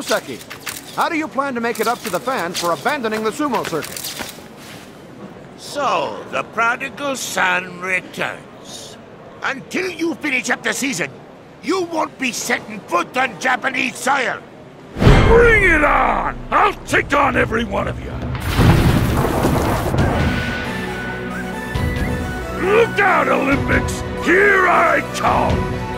Seki. How do you plan to make it up to the fans for abandoning the sumo circuit? So, the prodigal son returns. Until you finish up the season, you won't be setting foot on Japanese soil. Bring it on! I'll take on every one of you! Look out, Olympics! Here I come!